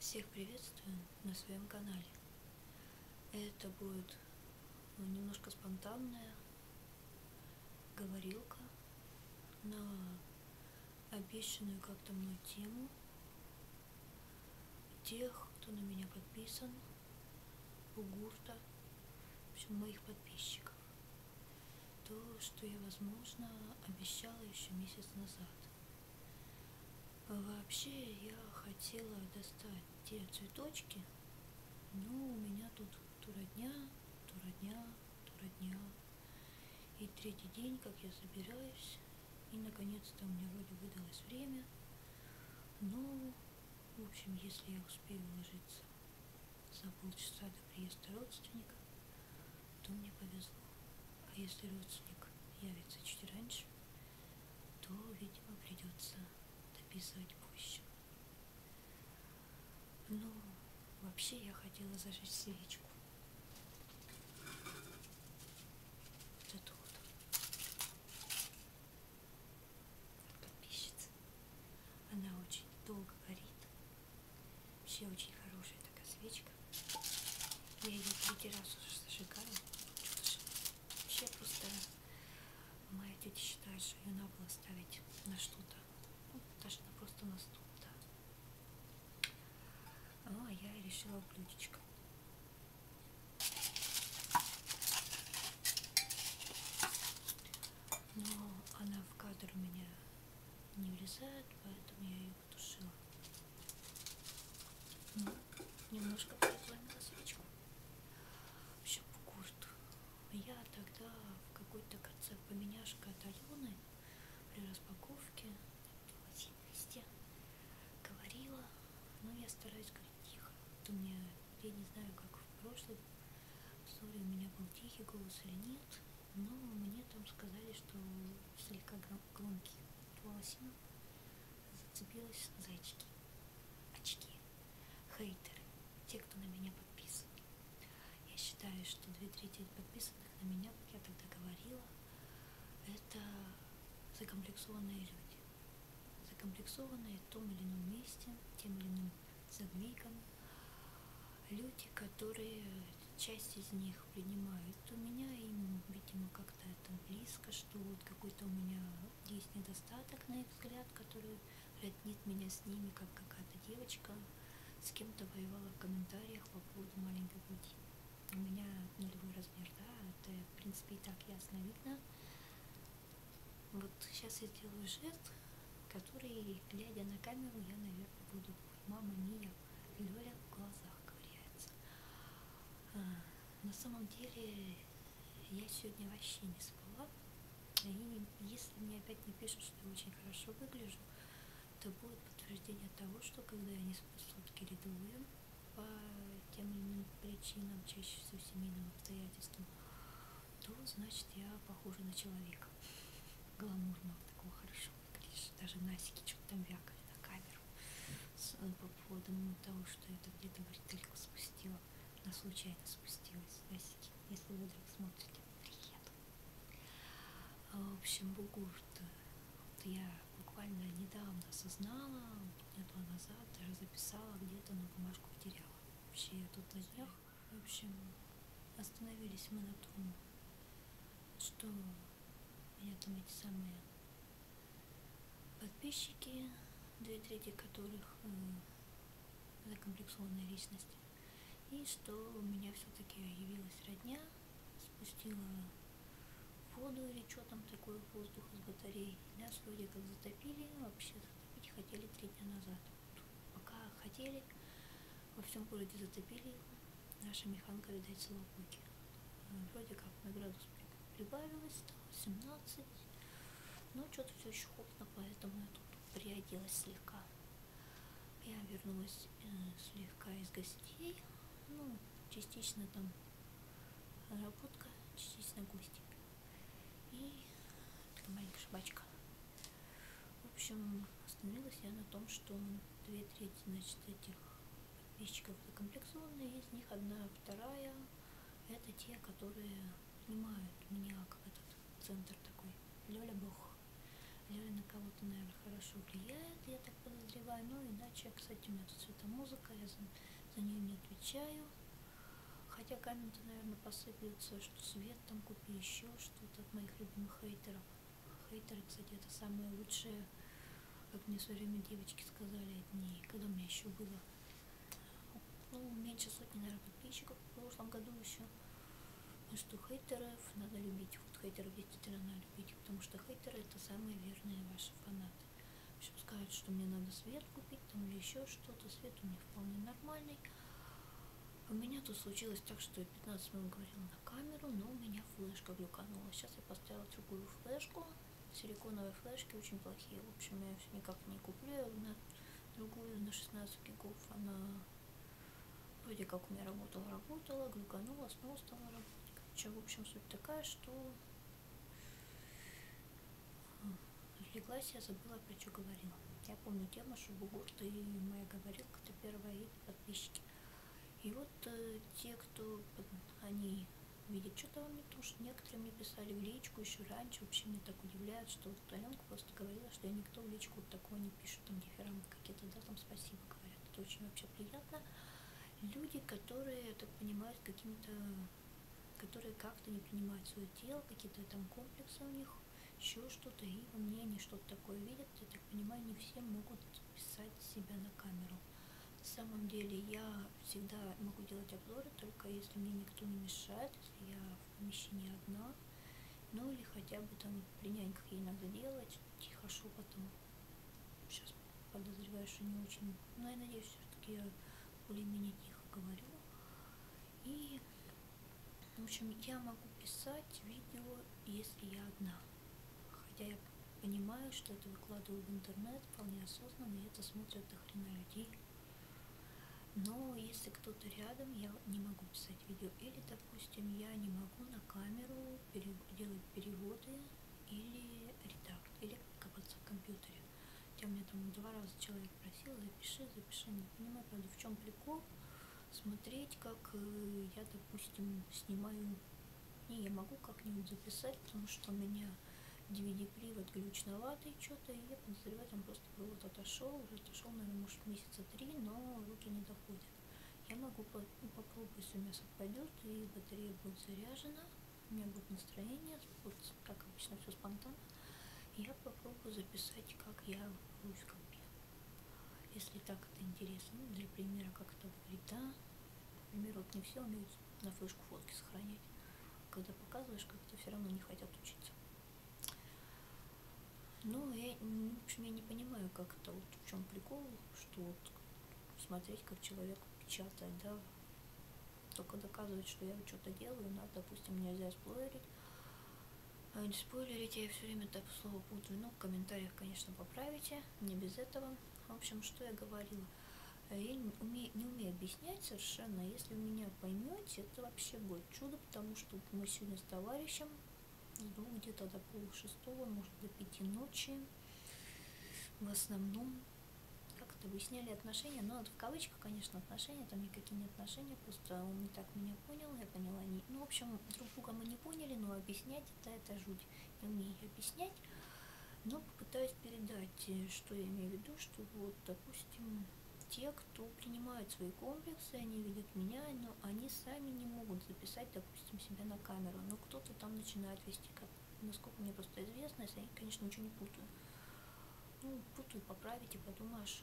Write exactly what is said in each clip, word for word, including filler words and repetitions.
Всех приветствую на своем канале. Это будет немножко спонтанная говорилка на обещанную как-то мной тему тех, кто на меня подписан, бугурта, в общем, моих подписчиков. То, что я, возможно, обещала еще месяц назад. Вообще, я хотела достать те цветочки, но у меня тут то родня, то родня, то родня. И третий день, как я собираюсь, и наконец-то у меня вроде выдалось время. Но, в общем, если я успею уложиться за полчаса до приезда родственника, то мне повезло. А если родственник явится чуть раньше, то, видимо, придется дописывать позже. Ну, вообще я хотела зажечь свечку. Вот эту вот. Подписчица. Она очень долго горит. Вообще очень хорошая такая свечка. Я ее третий раз уже зажигаю. Вообще просто моя тетя считает, что ее надо было ставить на что-то. Ну, даже на просто на стул, да. Ну, а я и решила в блюдечко. Но она в кадр у меня не влезает, поэтому я ее потушила. Ну, немножко припламила свечку. В общем, бугурт. Я тогда в какой-то конце поменяшка от Алены при распаковке на лосином говорила, но я стараюсь говорить тихо. Вот у меня, я не знаю, как в прошлой ссоре у меня был тихий голос или нет, но мне там сказали, что слегка громкий. Волосина зацепилась зайчики, очки, хейтеры, те, кто на меня подписан. Я считаю, что две трети подписанных на меня, как я тогда говорила, это закомплексованные люди. Закомплексованные в том или ином месте, тем или иным задвигом. Люди, которые, часть из них принимают у меня, им, видимо, как-то это близко, что вот какой-то у меня есть недостаток, на их взгляд, который роднит меня с ними, как какая-то девочка с кем-то воевала в комментариях по поводу маленькой груди. У меня нулевой размер, да, это, в принципе, и так ясно видно. Вот сейчас я сделаю жест, который, глядя на камеру, я, наверное, буду мама Мия, Лёля в глазах ковыряется. А, на самом деле, я сегодня вообще не спала. И если мне опять не пишут, что я очень хорошо выгляжу, то будет подтверждение того, что когда я не сплю сутки рядовые по тем или иным причинам, чаще всего семейным обстоятельствам, то значит я похожа на человека. Гламурного такого, хорошо выглядишь. Даже Насики что-то там вякали на камеру с, по поводу того, что это где-то бретельку спустила. На случайно спустилась. Насики, если вы вдруг смотрите, привет. В общем, бугурт. Вот я буквально недавно осознала, дня два назад, даже записала где-то, на бумажку потеряла. Вообще я тут на днях. В общем, остановились мы на том, что у меня там эти самые подписчики, две трети которых э, закомплексованные личности, и что у меня все-таки явилась родня, спустила воду или что там такое, воздух из батареи. Нас вроде как затопили, вообще затопить хотели три дня назад. Пока хотели, во всем городе затопили его. Наша механка, видать, села в боки. Вроде как на градус прибавилось, стало семнадцать, но что-то все еще холодно, поэтому я тут приоделась слегка. Я вернулась э, слегка из гостей, ну, частично там работка, частично гости. И такая маленькая шибачка. В общем, остановилась я на том, что две трети, значит, этих подписчиков закомплексованные, из них одна, вторая, это те, которые понимают меня как этот центр такой, Лёля Бог, или на кого-то, наверное, хорошо влияет, я так подозреваю. Ну, иначе, кстати, у меня тут светомузыка, я за, за нее не отвечаю. Хотя комменты, наверное, посыплются, что свет там купи, еще что-то от моих любимых хейтеров. Хейтеры, кстати, это самые лучшие, как мне в свое время девочки сказали, дни, когда у меня еще было, ну, меньше сотни, наверное, подписчиков в прошлом году еще. И что хейтеров надо любить, вот хейтеров действительно надо любить, потому что хейтеры это самые верные ваши фанаты. В общем, скажут, что мне надо свет купить там или еще что-то, свет у меня вполне нормальный. У меня тут случилось так, что я пятнадцать минут говорила на камеру, но у меня флешка глюканула. Сейчас я поставила другую флешку. Силиконовые флешки очень плохие. В общем, я все никак не куплю на другую, на шестнадцать гигов. Она вроде как у меня работала, работала, глюканула, снова стала работать. Короче, в общем, суть такая, что отвлеклась, я забыла, про что говорила. Я помню тему, что бугурт и моя говорилка, это первая, и подписчики. И вот э, те, кто, они видят что-то во мне, потому что некоторые мне писали в личку еще раньше, вообще мне так удивляет, что вот Аленка просто говорила, что я никто в личку вот такого не пишет, там дифирамбы какие-то, да, там спасибо говорят, это очень вообще приятно. Люди, которые, я так понимаю, какими-то, которые как-то не принимают свое тело, какие-то там комплексы у них, еще что-то, и во мне они что-то такое видят, я так понимаю, не все могут писать себя на камеру. На самом деле я всегда могу делать обзоры, только если мне никто не мешает, если я в помещении одна, ну или хотя бы там при няньках ей надо делать, тихо, шепотом. Сейчас подозреваю, что не очень, но я надеюсь, все-таки я более-менее тихо говорю. И, в общем, я могу писать видео, если я одна, хотя я понимаю, что это выкладываю в интернет вполне осознанно, и это смотрят до хрена людей. Но если кто-то рядом, я не могу писать видео. Или, допустим, я не могу на камеру пере- делать переводы или редактор, или копаться в компьютере. Хотя у меня там два раза человек просил, запиши, запиши. Не понимаю, правда, в чем прикол смотреть, как э, я, допустим, снимаю. Не, я могу как-нибудь записать, потому что у меня ди ви ди-привод глючноватый что-то, и я подозреваю, там просто провод отошел, уже отошел, наверное, может, месяца три, но руки не доходят. Я могу по ну, попробовать, если у меня совпадет, и батарея будет заряжена, у меня будет настроение, вот, как обычно, все спонтанно, и я попробую записать, как я русь в компе. Если так это интересно, ну, для примера, как это выглядит, да, например, вот не все умеют на флешку фотки сохранять. Когда показываешь, как-то все равно не хотят учиться. Ну, я, в общем, я не понимаю, как это, вот в чем прикол, что вот смотреть, как человек печатает, да, только доказывает, что я вот что-то делаю, надо, допустим, нельзя спойлерить. А не спойлерить, я все время так слово путаю, ну, в комментариях, конечно, поправите, не без этого. В общем, что я говорила, я не умею, не умею объяснять совершенно, если вы меня поймете, это вообще будет чудо, потому что мы сегодня с товарищем жду где-то до полшестого, может до пяти ночи. В основном как-то выясняли отношения, но это в кавычках, конечно, отношения, там никакие не отношения, просто он не так меня понял, я поняла не. Ну, в общем, друг друга мы не поняли, но объяснять это, это жуть. Не умею объяснять, но попытаюсь передать, что я имею в виду, что вот, допустим, те, кто принимают свои комплексы, они видят меня, но они сами не могут записать, допустим, себя на камеру. Но кто-то там начинает вести, как, насколько мне просто известно, если я, конечно, ничего не путаю. Ну, путаю, поправить и подумаешь,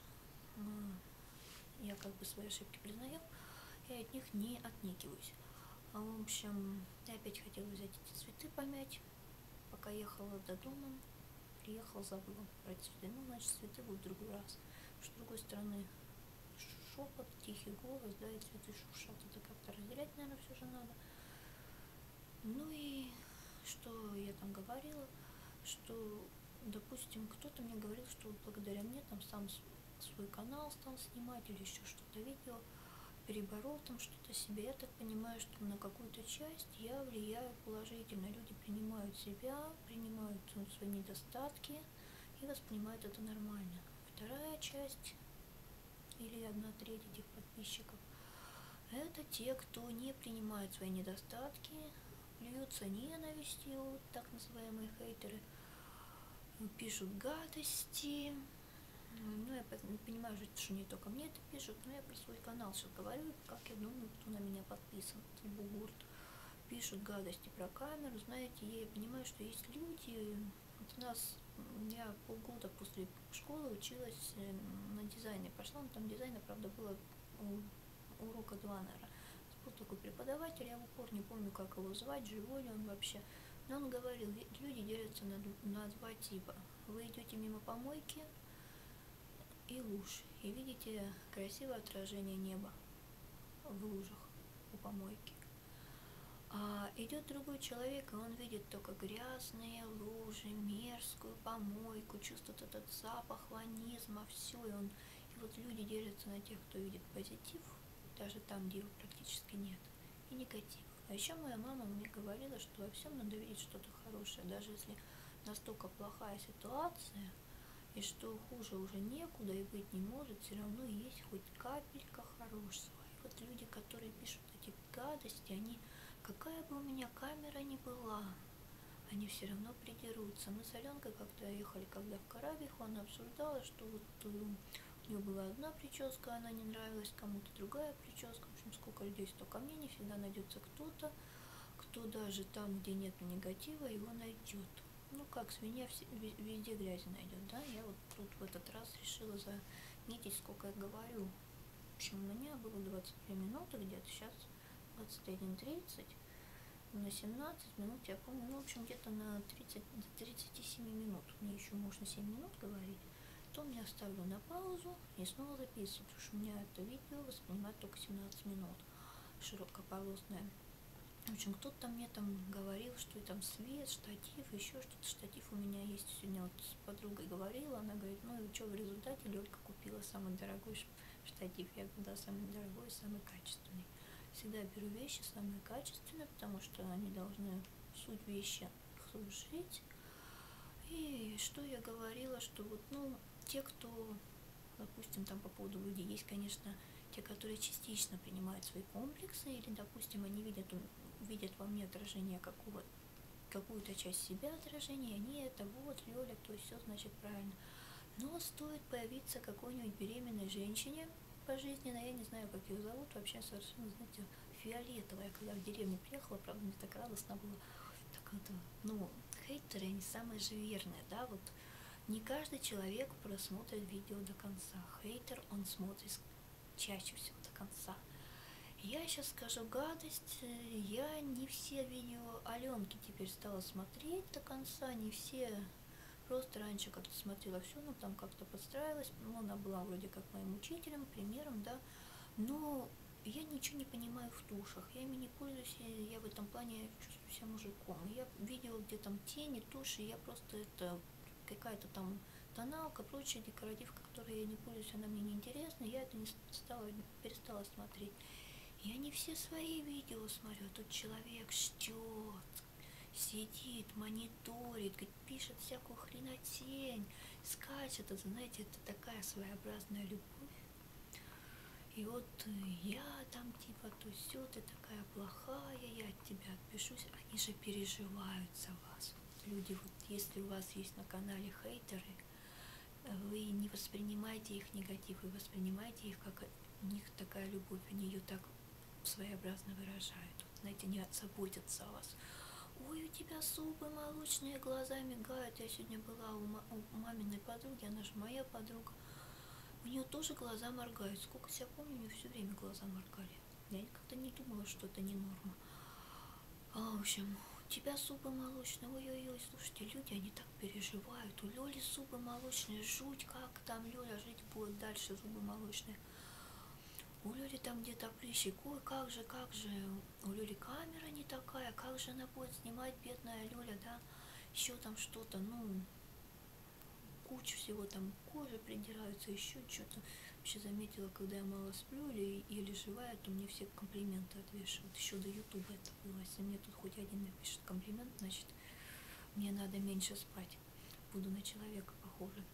я как бы свои ошибки признаю, я от них не отнекиваюсь. А, в общем, я опять хотела взять эти цветы помять, пока ехала до дома, приехала, забыла про цветы. Ну, значит, цветы будут в другой раз. Потому что, с другой стороны, шепот, тихий голос, да, и цветы шуршат, это как-то разделять, наверное, все же надо. Ну и что я там говорила, что, допустим, кто-то мне говорил, что благодаря мне там сам свой канал стал снимать или еще что-то, видео, переборол там что-то себе. Я так понимаю, что на какую-то часть я влияю положительно. Люди принимают себя, принимают ну, свои недостатки и воспринимают это нормально. Вторая часть или одна треть этих подписчиков — это те, кто не принимает свои недостатки, плюются ненавистью, так называемые хейтеры, пишут гадости. Ну, я понимаю, что не только мне это пишут, но я про свой канал сейчас говорю, как я думаю, кто на меня подписан, бугурт. Пишут гадости про камеру, знаете, я понимаю, что есть люди, вот у нас, я полгода после школы училась на дизайне, пошла, но там дизайна, правда, было урока два, наверное. Был такой преподаватель, я в упор не помню, как его звать, живой ли он вообще, но он говорил, люди делятся на, на два типа. Вы идете мимо помойки и луж, и видите красивое отражение неба в лужах у помойки. А идет другой человек, и он видит только грязные лужи, мерзкую помойку, чувствует этот запах ванизма, все, и он, и вот люди делятся на тех, кто видит позитив, даже там, где его практически нет, и негатив. А еще моя мама мне говорила, что во всем надо видеть что-то хорошее, даже если настолько плохая ситуация, и что хуже уже некуда и быть не может, все равно есть хоть капелька хорошего. И вот люди, которые пишут эти гадости, они, какая бы у меня камера ни была, они все равно придерутся. Мы с Аленкой как-то ехали, когда в Карабиху, она обсуждала, что вот у нее была одна прическа, она не нравилась, кому-то другая прическа. В общем, сколько людей, столько мне не всегда найдется кто-то, кто даже там, где нет негатива, его найдет. Ну, как свинья везде грязи найдет, да? Я вот тут в этот раз решила заметить, сколько я говорю. В общем, у меня было двадцать две минуты где-то, сейчас двадцать один тридцать. На семнадцать минут, я помню, ну, в общем, где-то на тридцать, до тридцати семи минут. Мне еще можно семь минут говорить. Потом я ставлю на паузу и снова записываю, потому что у меня это видео воспринимает только семнадцать минут. Широкополосное. В общем, кто-то мне там говорил, что там свет, штатив, еще что-то. Штатив у меня есть. Сегодня вот с подругой говорила, она говорит, ну и что, в результате Лёлька купила самый дорогой штатив. Я говорю, да, самый дорогой, самый качественный. Всегда беру вещи самые качественные, потому что они должны суть вещи служить. И что я говорила, что вот, ну, те, кто, допустим, там по поводу людей, есть, конечно, те, которые частично принимают свои комплексы, или, допустим, они видят, видят во мне отражение какого, какую-то часть себя отражения, они это вот, Лёля, то есть все значит правильно. Но стоит появиться какой-нибудь беременной женщине пожизненно, я не знаю, как ее зовут, вообще совершенно, знаете, фиолетовая, когда в деревню приехала, правда, мне так радостно было, так это, ну, хейтеры, они самые же верные, да, вот, не каждый человек просмотрит видео до конца, хейтер, он смотрит чаще всего до конца. Я сейчас скажу гадость, я не все видео Аленки теперь стала смотреть до конца, не все, просто раньше как-то смотрела все, но там как-то подстраивалась, ну, она была вроде как моим учителем, примером, да, но я ничего не понимаю в тушах, я ими не пользуюсь, я в этом плане чувствую себя мужиком, я видела, где там тени, туши, я просто это какая-то там тоналка, прочая декоративка, которой я не пользуюсь, она мне не интересна, я это не стала, перестала смотреть. Я не все свои видео смотрю, тут человек ждет, сидит, мониторит, пишет всякую хренотень, скачет, это, знаете, это такая своеобразная любовь. И вот я там типа, то все, ты такая плохая, я от тебя отпишусь, они же переживают за вас. Люди, вот если у вас есть на канале хейтеры, вы не воспринимайте их негатив, вы воспринимайте их как у них такая любовь, они ее так своеобразно выражают. Вот, знаете, не заботятся о вас. Ой, у тебя зубы молочные, глаза мигают. Я сегодня была у, у маминой подруги, она же моя подруга. У нее тоже глаза моргают. Сколько себя помню, у нее все время глаза моргали. Я никогда не думала, что это не норма. А, в общем, у тебя зубы молочные. Ой-ой-ой, слушайте, люди, они так переживают. У Лёли зубы молочные, жуть, как там Лёля жить будет дальше, зубы молочные. У Лёли там где-то прыщик, ой, как же, как же, у Лёли камера не такая, как же она будет снимать, бедная Лёля, да, еще там что-то, ну, кучу всего там, кожи придираются, еще что-то. Вообще заметила, когда я мало сплю или, или живая, то мне все комплименты отвешивают, еще до ютуба это было, если мне тут хоть один напишет комплимент, значит, мне надо меньше спать, буду на человека похожа.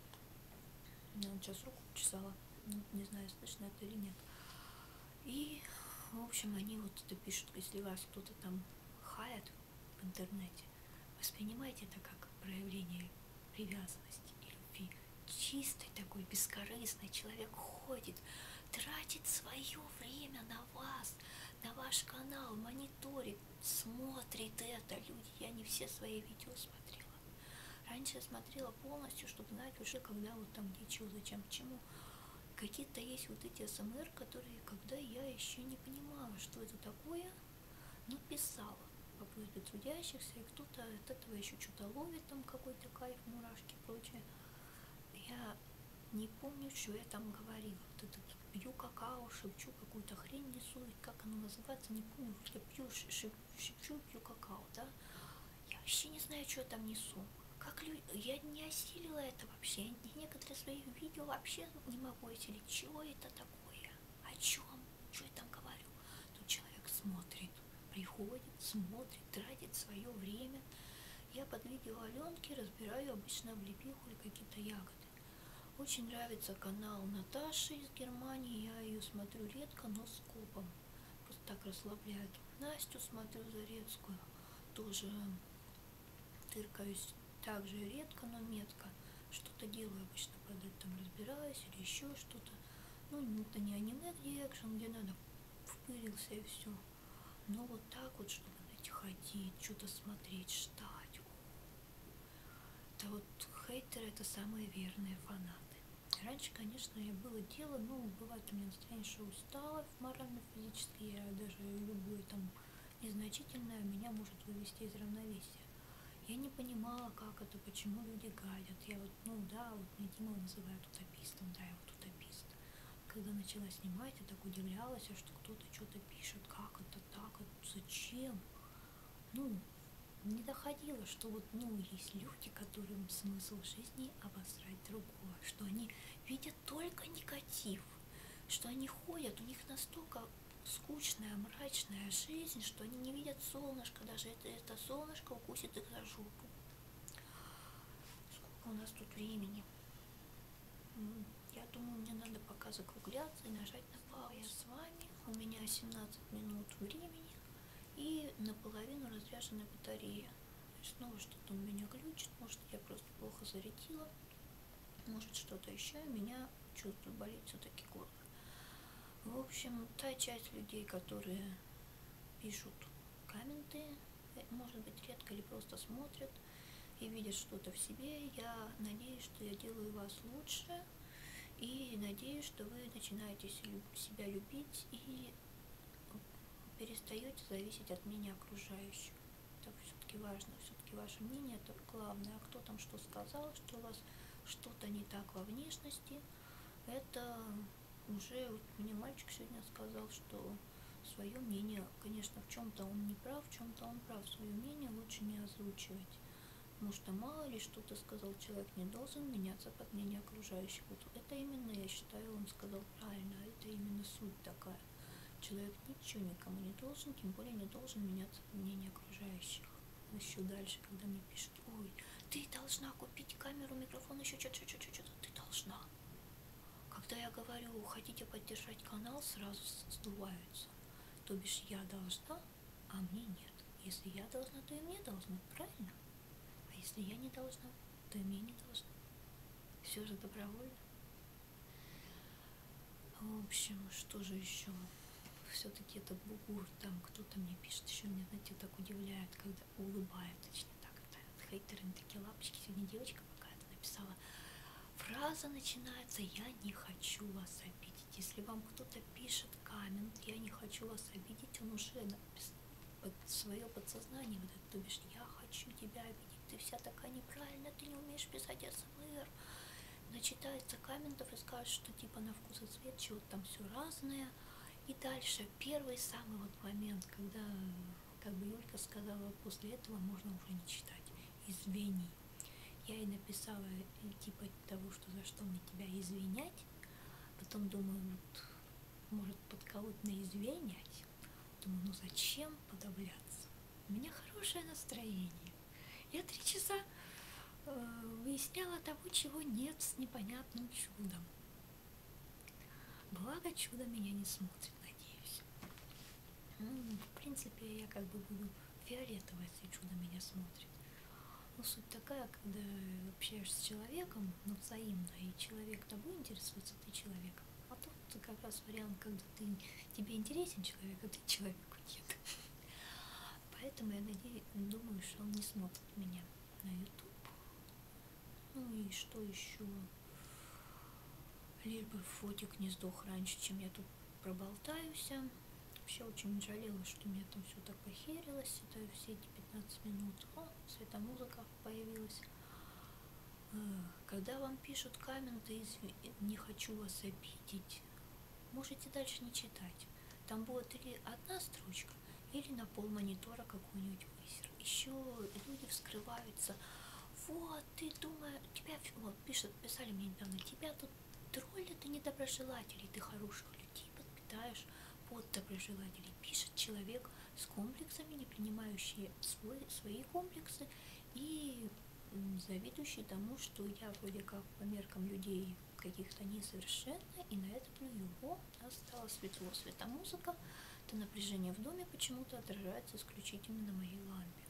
Я вот сейчас руку чесала, не знаю, слышно это или нет. И, в общем, они вот это пишут, если вас кто-то там хаят в интернете, воспринимайте это как проявление привязанности и любви. Чистый такой, бескорыстный человек ходит, тратит свое время на вас, на ваш канал, мониторит, смотрит это. Люди, я не все свои видео смотрела. Раньше я смотрела полностью, чтобы знать уже, когда вот там где, чего, зачем, почему. Какие-то есть вот эти СМР, которые, когда я еще не понимала, что это такое, но писала по просьбе трудящихся, и кто-то от этого еще что-то ловит, там какой-то кайф, мурашки и прочее. Я не помню, что я там говорила. Вот этот пью какао, шепчу какую-то хрень несу, и как оно называется, не помню. Я пью, шеп, шепчу, пью какао, да? Я вообще не знаю, что я там несу. Как люди... Я не осилила это вообще. Я некоторые свои видео вообще не могу осилить. Чего это такое? О чем? Что я там говорю? Тут человек смотрит, приходит, смотрит, тратит свое время. Я под видео Аленки разбираю обычно облепиху или какие-то ягоды. Очень нравится канал Наташи из Германии. Я ее смотрю редко, но с копом. Просто так расслабляет. Настю смотрю Зарецкую. Тоже тыркаюсь также редко, но метко. Что-то делаю обычно под этим, разбираюсь или еще что-то. Ну, это не аниме, где экшен, где надо впырился и все. Но вот так вот, чтобы, знаете, ходить, что-то смотреть, ждать. Это вот хейтеры, это самые верные фанаты. Раньше, конечно, я было дело, ну, бывает у меня настроение, что устала морально-физически, я даже любое там незначительное меня может вывести из равновесия. Я не понимала, как это, почему люди гадят. Я вот, ну да, вот меня Дима называют утопистом, да, я вот утопист. Когда начала снимать, я так удивлялась, что кто-то что-то пишет, как это так, зачем? Ну, не доходило, что вот, ну, есть люди, которым смысл жизни обосрать другого, что они видят только негатив, что они ходят, у них настолько скучная, мрачная жизнь, что они не видят солнышко, даже это, это солнышко укусит их за жопу. Сколько у нас тут времени? Я думаю, мне надо пока закругляться и нажать на паузу. Я с вами, у меня семнадцать минут времени и наполовину разряжена батарея. Снова что-то у меня глючит, может я просто плохо зарядила, может что-то еще, у меня чувствую, болит все-таки горло. В общем, та часть людей, которые пишут комменты, может быть редко или просто смотрят и видят что-то в себе, я надеюсь, что я делаю вас лучше, и надеюсь, что вы начинаете себя любить и перестаете зависеть от мнения окружающих. Это все-таки важно, все-таки ваше мнение это главное. А кто там что сказал, что у вас что-то не так во внешности, это уже вот мне мальчик сегодня сказал, что свое мнение, конечно, в чем-то он не прав, в чем-то он прав, свое мнение лучше не озвучивать. Потому что мало ли что-то сказал человек, не должен меняться под мнение окружающих. Вот это именно, я считаю, он сказал правильно, это именно суть такая. Человек ничего никому не должен, тем более не должен меняться под мнение окружающих. Еще дальше, когда мне пишут, ой, ты должна купить камеру, микрофон, еще что-то, что-то, что-то, ты должна. Когда я говорю, хотите поддержать канал, сразу сдуваются. То бишь я должна, а мне нет. Если я должна, то и мне должны, правильно? А если я не должна, то и мне не должны. Все же добровольно. В общем, что же еще? Все-таки этот бугур, там кто-то мне пишет, еще меня, знаете, так удивляет, когда улыбает, точнее так, это хейтеры на такие лапочки. Сегодня девочка какая-то написала, фраза начинается «я не хочу вас обидеть». Если вам кто-то пишет коммент «я не хочу вас обидеть», он уже написал под свое подсознание, вот это, то бишь «я хочу тебя обидеть, ты вся такая неправильная, ты не умеешь писать СМР». Начитается комментов и скажет, что типа на вкус и цвет, чего-то там все разное. И дальше, первый самый вот момент, когда, как бы Юлька сказала, после этого можно уже не читать. Извини. Я ей написала типа того, что за что мне тебя извинять. Потом думаю, вот, может подколоть на извинять. Думаю, ну зачем подавляться? У меня хорошее настроение. Я три часа э, выясняла того, чего нет, с непонятным чудом. Благо чудо меня не смотрит, надеюсь. Ну, в принципе, я как бы буду фиолетово, если чудо меня смотрит. Ну, суть такая, когда общаешься с человеком, ну, взаимно, и человек тобой интересуется, ты человеком. А тут как раз вариант, когда ты, тебе интересен человек, а ты человеку нет. Поэтому я надеюсь, думаю, что он не смотрит меня на YouTube. Ну и что еще? Лишь бы фотик не сдох раньше, чем я тут проболтаюсь. Вообще очень жалела, что у меня там все так похерилось. Это все эти пятнадцать минут. О, светомузыка появилась. Когда вам пишут комменты, не хочу вас обидеть, можете дальше не читать. Там будет или одна строчка, или на пол монитора какой-нибудь высер. Еще люди вскрываются. Вот, ты думаешь, тебя, вот, пишут, писали мне недавно, тебя тут троллят и недоброжелатели, ты хороших людей подпитаешь под доброжелателей. Пишет человек с комплексами, не принимающий свой, свои комплексы и завидующий тому, что я вроде как по меркам людей каких-то несовершенна, и на это плюю. О, у нас стало светло, светомузыка, то напряжение в доме почему-то отражается исключительно на моей лампе.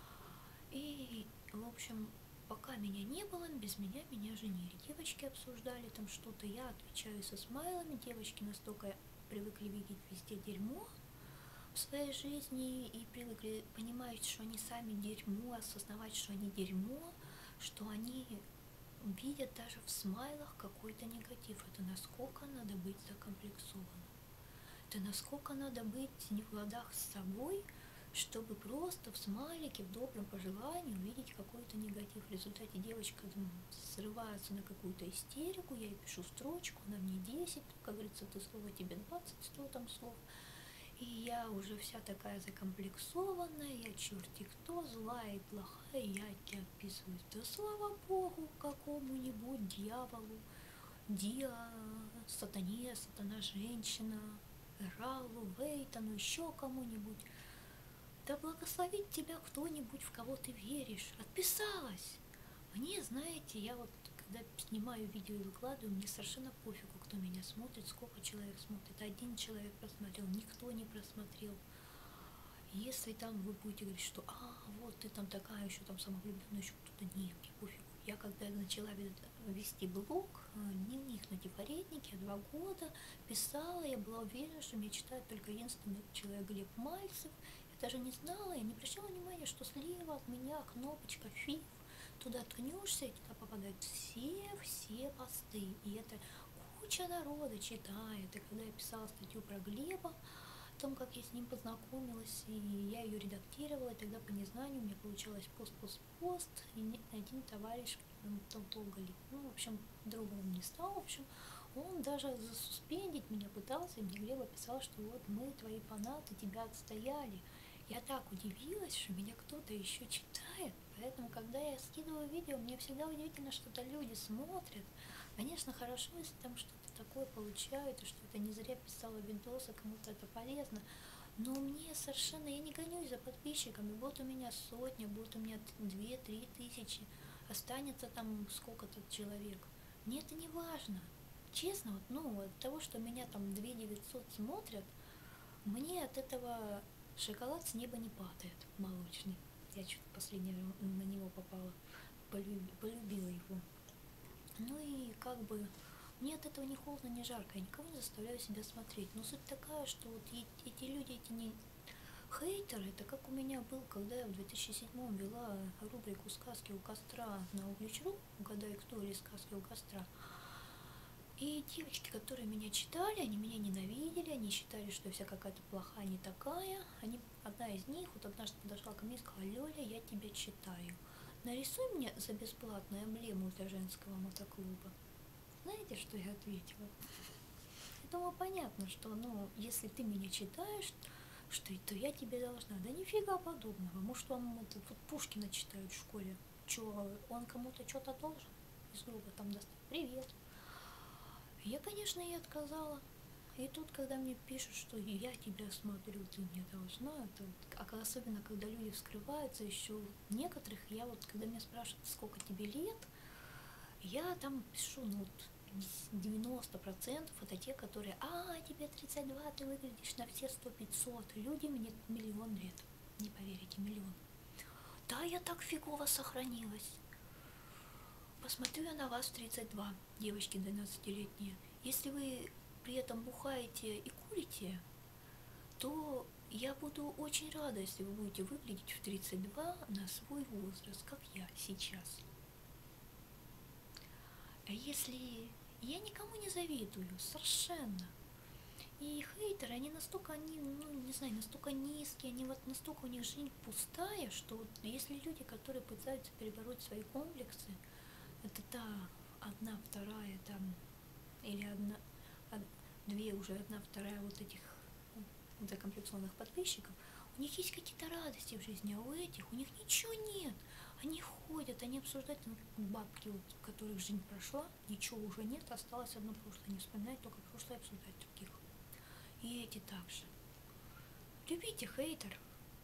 И, в общем, пока меня не было, без меня меня женили. Девочки обсуждали там что-то, я отвечаю со смайлами, девочки настолько привыкли видеть везде дерьмо в своей жизни и привыкли понимать, что они сами дерьмо, осознавать, что они дерьмо, что они видят даже в смайлах какой-то негатив. Это насколько надо быть закомплексованным. Это насколько надо быть не в ладах с собой, чтобы просто в смайлике, в добром пожелании увидеть какой-то негатив. В результате девочка там, срывается на какую-то истерику, я ей пишу строчку, она мне десять, как говорится, ты слово, тебе двадцать, сто там слов. И я уже вся такая закомплексованная, я черти кто, злая и плохая, я от тебя отписываюсь. Да слава богу, какому-нибудь дьяволу, Диа, сатане, сатана-женщина, Ралу, Вейтану, еще кому-нибудь. Да благословит тебя кто-нибудь, в кого ты веришь. Отписалась. Мне, знаете, я вот когда снимаю видео и выкладываю, мне совершенно пофигу, кто меня смотрит, сколько человек смотрит. Один человек просмотрел, никто не просмотрел. Если там вы будете говорить, что а, вот ты там такая еще там самовлюбленная, еще кто-то, не, мне пофигу. Я когда начала вести блог, дневник на тифаретнике, два года писала, я была уверена, что меня читает только единственный человек Глеб Мальцев. Я даже не знала, я не обращала внимания, что слева от меня кнопочка фиф, туда ткнешься, и туда попадают все-все посты. И это куча народа читает. И когда я писала статью про Глеба, о том, как я с ним познакомилась, и я ее редактировала, и тогда по незнанию у меня получалось пост-пост-пост, и один товарищ там долго ли, ну, в общем, другом он не стал, в общем, он даже засуспендить меня пытался, и мне Глеба писал, что вот мы, твои фанаты, тебя отстояли. Я так удивилась, что меня кто-то еще читает, поэтому, когда я скидываю видео, мне всегда удивительно, что-то люди смотрят. Конечно, хорошо, если там что-то такое получают, и что это не зря писала видосы, кому-то это полезно, но мне совершенно, я не гонюсь за подписчиками, вот у меня сотня, вот у меня две-три тысячи, останется там сколько-то человек, мне это не важно, честно, вот, ну, от того, что меня там две тысячи девятьсот смотрят, мне от этого шоколад с неба не падает, молочный, я что-то последнее на него попала, полюбила, полюбила его, ну и как бы мне от этого ни холодно, ни жарко, я никого не заставляю себя смотреть. Но суть такая, что вот эти люди, эти не хейтеры, это как у меня был, когда я в две тысячи седьмом вела рубрику «Сказки у костра» на Углич.ру, угадай кто, или «Сказки у костра». И девочки, которые меня читали, они меня ненавидели, они считали, что я вся какая-то плохая, не такая. Они, одна из них вот однажды подошла ко мне и сказала: «Лёля, я тебя читаю. Нарисуй мне за бесплатную эмблему для женского мотоклуба». Знаете, что я ответила? Я думаю, понятно, что, ну, если ты меня читаешь, что то я тебе должна. Да нифига подобного. Может, вам это, вот Пушкина читают в школе. Че, он кому-то что-то должен? Из грубо там даст привет. Я, конечно, ей отказала. И тут, когда мне пишут, что я тебя смотрю, ты мне должна, это вот, особенно когда люди вскрываются, еще некоторых, я вот, когда меня спрашивают, сколько тебе лет, я там пишу, ну, вот, девяносто процентов это те, которые, а, тебе тридцать два, ты выглядишь на все сто пятьсот, люди мне миллион лет, не поверите, миллион. Да, я так фигово сохранилась. Посмотрю я на вас в тридцать два, девочки двенадцатилетние. Если вы при этом бухаете и курите, то я буду очень рада, если вы будете выглядеть в тридцать два на свой возраст, как я сейчас. А если... Я никому не завидую, совершенно. И хейтеры, они настолько, они, ну, не знаю, настолько низкие, они вот настолько у них жизнь пустая, что вот если люди, которые пытаются перебороть свои комплексы, это та одна, вторая там, или одна, од- две уже, одна, вторая вот этих закомплексованных подписчиков, у них есть какие-то радости в жизни, а у этих, у них ничего нет. Они ходят, они обсуждают, ну, бабки, вот, у которых жизнь прошла, ничего уже нет, осталось одно прошлое, не вспоминать только прошлое, обсуждать других. И эти также. Любите хейтеров,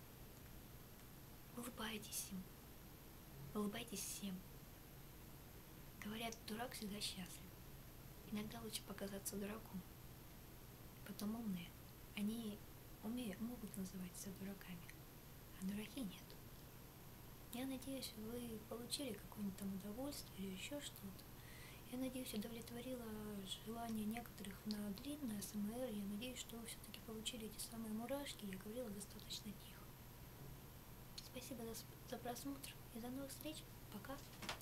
улыбайтесь им, улыбайтесь всем. Говорят, дурак всегда счастлив. Иногда лучше показаться дураком. Потом умные, они умеют, могут называть себя дураками, а дураки нет. Я надеюсь, вы получили какое-нибудь там удовольствие или еще что-то. Я надеюсь, удовлетворила желание некоторых на длинное СМР. Я надеюсь, что вы все-таки получили эти самые мурашки. Я говорила достаточно тихо. Спасибо за, за просмотр и до новых встреч. Пока.